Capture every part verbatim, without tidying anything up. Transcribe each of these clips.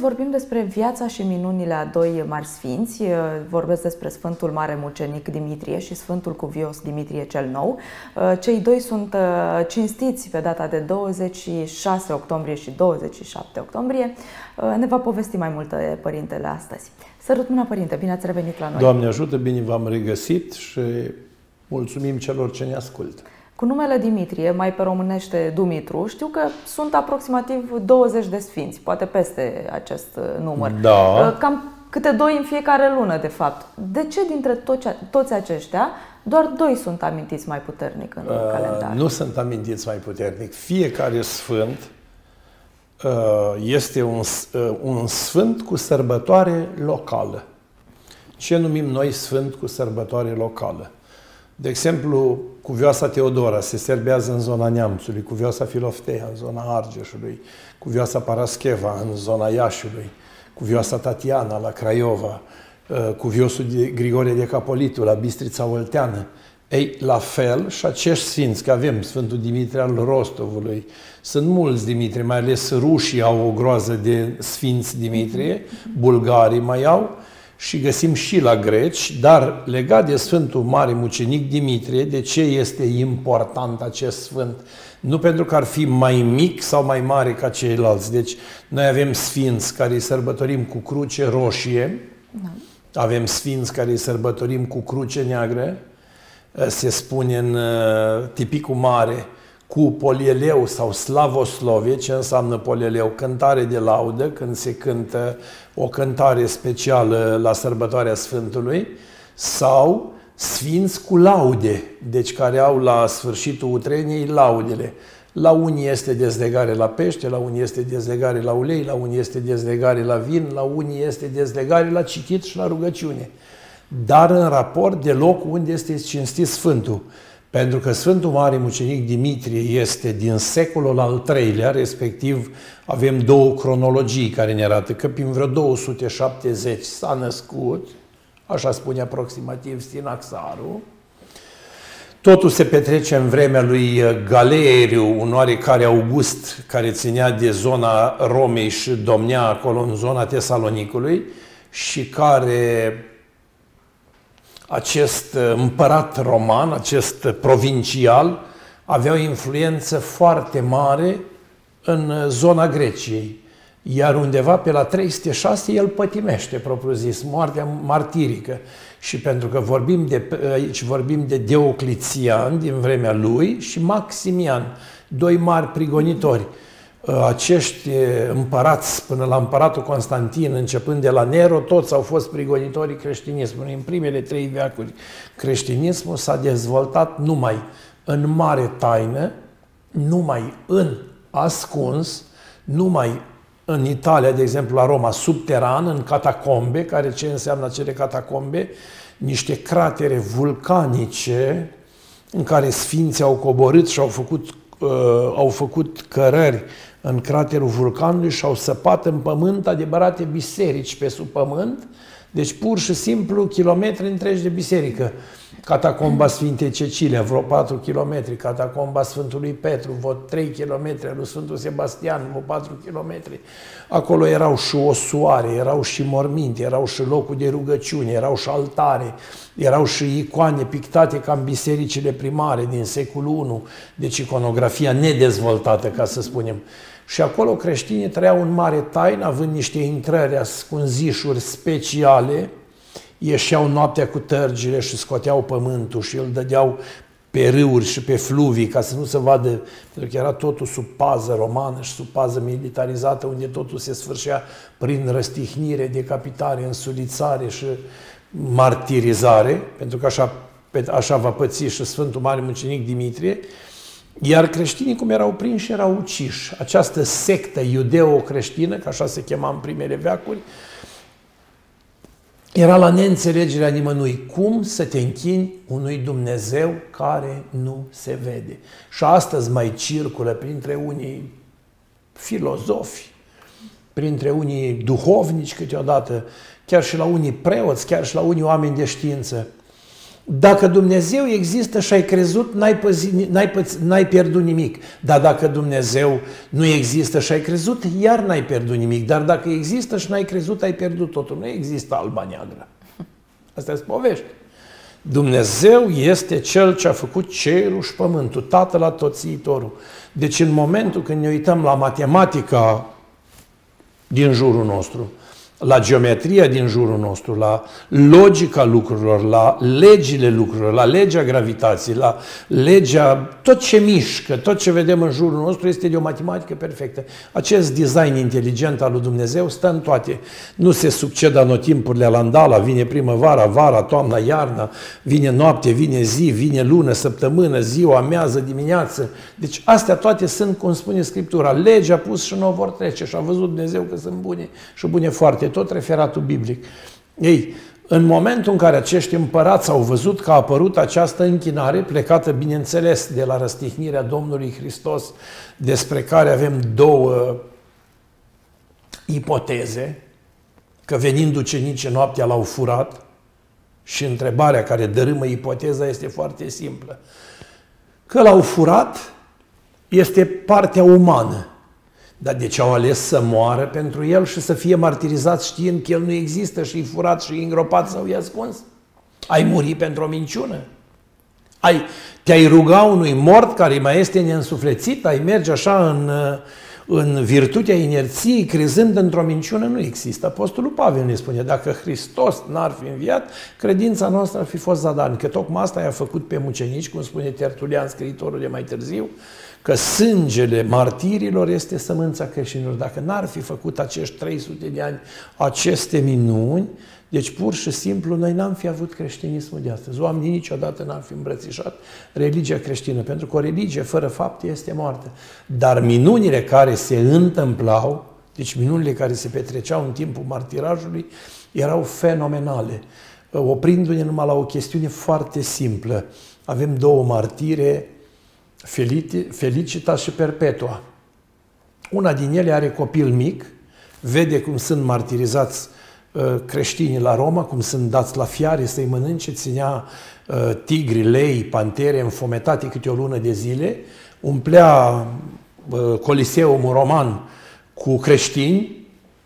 vorbim despre viața și minunile a doi mari sfinți. Vorbesc despre Sfântul Mare Mucenic Dimitrie și Sfântul Cuvios Dimitrie cel Nou. Cei doi sunt cinstiți pe data de douăzeci și șase octombrie și douăzeci și șapte octombrie. Ne va povesti mai multe Părintele astăzi. Sărut mâna, Părinte, bine ați revenit la noi! Doamne ajută, bine v-am regăsit și mulțumim celor ce ne ascultă! Cu numele Dimitrie, mai pe românește Dumitru, știu că sunt aproximativ douăzeci de sfinți, poate peste acest număr. Da. Cam câte doi în fiecare lună, de fapt. De ce dintre toți, toți aceștia doar doi sunt amintiți mai puternic în uh, calendar? Nu sunt amintiți mai puternic. Fiecare sfânt uh, este un, uh, un sfânt cu sărbătoare locală. Ce numim noi sfânt cu sărbătoare locală? De exemplu, Cuvioasa Teodora se serbează în zona Neamțului, Cuvioasa Filoftea în zona Argeșului, Cuvioasa Parascheva în zona Iașiului, Cuvioasa Tatiana la Craiova, Cuviosul Grigore de Capolitul la Bistrița Olteană. Ei, la fel și acești sfinți, că avem Sfântul Dimitrie al Rostovului, sunt mulți Dimitrie, mai ales rușii au o groază de sfinți Dimitrie, bulgarii mai au, și găsim și la greci, dar legat de Sfântul Mare Mucenic Dimitrie, de ce este important acest sfânt? Nu pentru că ar fi mai mic sau mai mare ca ceilalți. Deci, noi avem sfinți care îi sărbătorim cu cruce roșie, da. Avem sfinți care îi sărbătorim cu cruce neagră, se spune în tipicul mare, cu polieleu sau slavoslovie. Ce înseamnă polieleu? Cântare de laudă, când se cântă o cântare specială la sărbătoarea Sfântului, sau sfinți cu laude, deci care au la sfârșitul utreniei laudele. La unii este dezlegare la pește, la unii este dezlegare la ulei, la unii este dezlegare la vin, la unii este dezlegare la citit și la rugăciune. Dar în raport de locul unde este cinstit Sfântul. Pentru că Sfântul Mare Mucenic Dimitrie este din secolul al treilea, respectiv avem două cronologii care ne arată că prin vreo două sute șaptezeci s-a născut, așa spune aproximativ Sinaxarul. Totul se petrece în vremea lui Galeriu, un oarecare August, care ținea de zona Romei și domnea acolo în zona Tesalonicului și care... Acest împărat roman, acest provincial, avea o influență foarte mare în zona Greciei. Iar undeva pe la trei sute șase el pătimește, propriu-zis, moartea martirică. Și pentru că vorbim de, aici vorbim de Diocletian din vremea lui și Maximian, doi mari prigonitori. Acești împărați, până la împăratul Constantin, începând de la Nero, toți au fost prigonitorii creștinismului. În primele trei veacuri creștinismul s-a dezvoltat numai în mare taină, numai în ascuns, numai în Italia, de exemplu la Roma, subteran, în catacombe. Care ce înseamnă acele catacombe? Niște cratere vulcanice în care sfinții au coborât și au făcut, uh, au făcut cărări în craterul vulcanului și au săpat în pământ adevărate biserici pe sub pământ, deci pur și simplu kilometri întregi de biserică. Catacomba Sfintei Cecilia, vreo patru kilometri, catacomba Sfântului Petru, vreo trei kilometri, lui Sfântul Sebastian, vreo patru kilometri. Acolo erau și osoare, erau și morminte, erau și locuri de rugăciune, erau și altare, erau și icoane pictate ca în bisericile primare din secolul unu, deci iconografia nedezvoltată, ca să spunem. Și acolo creștinii trăiau în mare taină, având niște intrări ascunzișuri speciale, ieșeau noaptea cu tărgile și scoteau pământul și îl dădeau pe râuri și pe fluvii ca să nu se vadă, pentru că era totul sub pază romană și sub pază militarizată, unde totul se sfârșea prin răstihnire, decapitare, însulițare și martirizare, pentru că așa, așa va păți și Sfântul Mare Mucenic Dimitrie. Iar creștinii, cum erau prinși, erau uciși. Această sectă iudeo-creștină, că așa se chema în primele veacuri, era la neînțelegerea nimănui. Cum să te închini unui Dumnezeu care nu se vede? Și astăzi mai circulă printre unii filozofi, printre unii duhovnici câteodată, chiar și la unii preoți, chiar și la unii oameni de știință, Dacă Dumnezeu există și ai crezut, n-ai, păzit, n-ai, păț, n-ai pierdut nimic. Dar dacă Dumnezeu nu există și ai crezut, iar n-ai pierdut nimic. Dar dacă există și n-ai crezut, ai pierdut totul. Nu există alba neagră. Asta sunt povești. Dumnezeu este Cel ce a făcut cerul și pământul, Tatăl Atotțiitorul. Deci în momentul când ne uităm la matematica din jurul nostru, la geometria din jurul nostru, la logica lucrurilor, la legile lucrurilor, la legea gravitației, la legea, tot ce mișcă, tot ce vedem în jurul nostru este de o matematică perfectă. Acest design inteligent al lui Dumnezeu stă în toate. Nu se succedă anotimpurile la andala, vine primăvara, vara, toamna, iarna, vine noapte, vine zi, vine lună, săptămână, ziua, amiază, dimineață. Deci astea toate sunt, cum spune Scriptura, legea pus și nu vor trece și a văzut Dumnezeu că sunt bune și bune foarte. Tot referatul biblic. Ei, în momentul în care acești împărați au văzut că a apărut această închinare, plecată, bineînțeles, de la răstignirea Domnului Hristos, despre care avem două ipoteze, că venind ucenicii noaptea l-au furat, și întrebarea care dărâmă ipoteza este foarte simplă. Că l-au furat este partea umană. Dar de ce au ales să moară pentru el și să fie martirizat știind că el nu există și-i furat și-i îngropat sau i-a ascuns? Ai muri pentru o minciună? Ai, te-ai ruga unui mort care mai este neînsuflețit? Ai merge așa în, în virtutea inerției, crezând într-o minciună? Nu există. Apostolul Pavel ne spune, dacă Hristos n-ar fi înviat, credința noastră ar fi fost zadarnică. Tocmai asta i-a făcut pe mucenici, cum spune Tertulian, scriitorul de mai târziu, că sângele martirilor este sămânța creștinilor. Dacă n-ar fi făcut acești trei sute de ani aceste minuni, deci pur și simplu noi n-am fi avut creștinismul de astăzi. Oamenii niciodată n-ar fi îmbrățișat religia creștină, pentru că o religie fără fapte este moartă. Dar minunile care se întâmplau, deci minunile care se petreceau în timpul martirajului, erau fenomenale. Oprindu-ne numai la o chestiune foarte simplă. Avem două martire, Felicitas și Perpetua. Una din ele are copil mic, vede cum sunt martirizați creștinii la Roma, cum sunt dați la fiare să-i mănânce, ținea tigri, lei, pantere înfometate câte o lună de zile, umplea Coliseul roman cu creștini,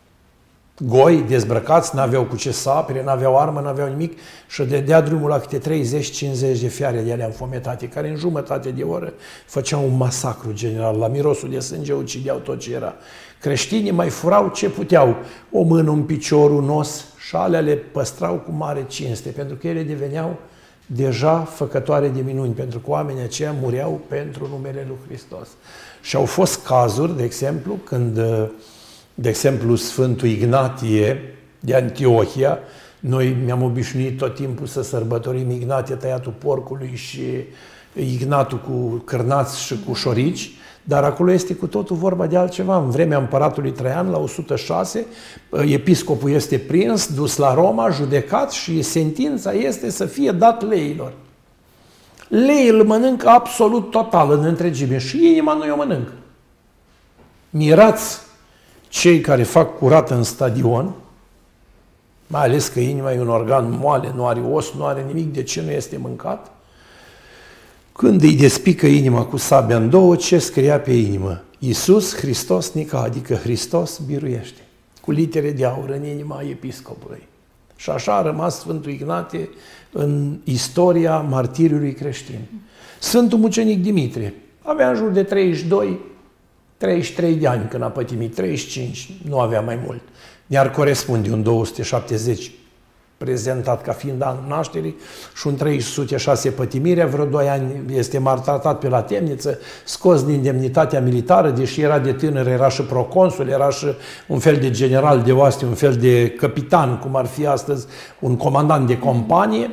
goi, dezbrăcați, n-aveau cu ce să apere, n-aveau armă, n-aveau nimic și dădea drumul la câte treizeci cincizeci de fiare de alea înfometate, care în jumătate de oră făceau un masacru general. La mirosul de sânge ucideau tot ce era. Creștinii mai furau ce puteau, o mână, un picior, un os, și alea le păstrau cu mare cinste, pentru că ele deveneau deja făcătoare de minuni, pentru că oamenii aceia mureau pentru numele lui Hristos. Și au fost cazuri, de exemplu, când de exemplu, Sfântul Ignatie de Antiohia, noi mi-am obișnuit tot timpul să sărbătorim Ignatie, tăiatul porcului, și Ignatul cu cârnați și cu șorici, dar acolo este cu totul vorba de altceva. În vremea împăratului Traian, la o sută șase, episcopul este prins, dus la Roma, judecat și sentința este să fie dat leilor. Leii îl mănâncă absolut total, în întregime, și inima nu o mănâncă. Mirați cei care fac curat în stadion, mai ales că inima e un organ moale, nu are os, nu are nimic, de ce nu este mâncat? Când îi despică inima cu sabia în două, ce scria pe inimă? Iisus Hristos Nica, adică Hristos biruiește, cu litere de aur în inima episcopului. Și așa a rămas Sfântul Ignatie în istoria martiriului creștin. Sfântul mucenic Dimitrie avea în jur de treizeci și doi treizeci și trei de ani când a pătimit, treizeci și cinci, nu avea mai mult. Ne-ar corespunde un două sute șaptezeci prezentat ca fiind anul nașterii și un trei sute șase pătimirea, vreo doi ani este martratat pe la temniță, scos din indemnitatea militară, deși era de tânăr, era și proconsul, era și un fel de general de oaste, un fel de capitan, cum ar fi astăzi un comandant de companie,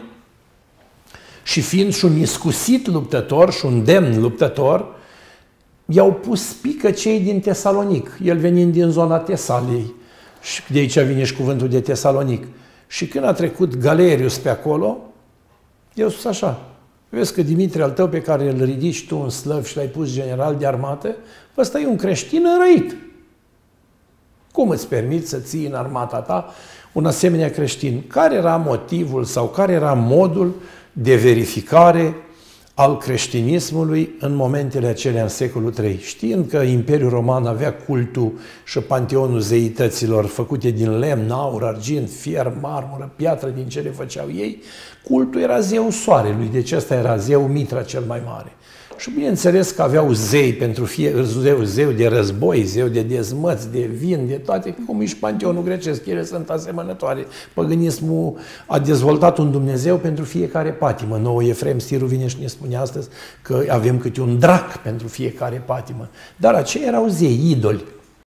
și fiind și un iscusit luptător și un demn luptător, i-au pus pică cei din Tesalonic, el venind din zona Tesaliei, și de aici vine și cuvântul de Tesalonic. Și când a trecut Galerius pe acolo, i-au spus așa: vezi că Dimitrie al tău, pe care îl ridici tu în slăv și l-ai pus general de armată, ăsta e un creștin înrăit. Cum îți permiți să ții în armata ta un asemenea creștin? Care era motivul sau care era modul de verificare al creștinismului în momentele acelea în secolul trei. Știind că Imperiul Roman avea cultul și panteonul zeităților făcute din lemn, aur, argint, fier, marmură, piatră, din ce le făceau ei, cultul era zeul soarelui, deci ăsta era zeul Mitra cel mai mare. Și bineînțeles că aveau zei pentru fie zeu, zeu de război, zeu de dezmăți, de vin, de toate, cum e și panteonul grecesc, ele sunt asemănătoare. Păgânismul a dezvoltat un Dumnezeu pentru fiecare patimă. Nouă Efrem Stiru vine și ne spune astăzi că avem câte un drac pentru fiecare patimă. Dar aceia erau zei, idoli.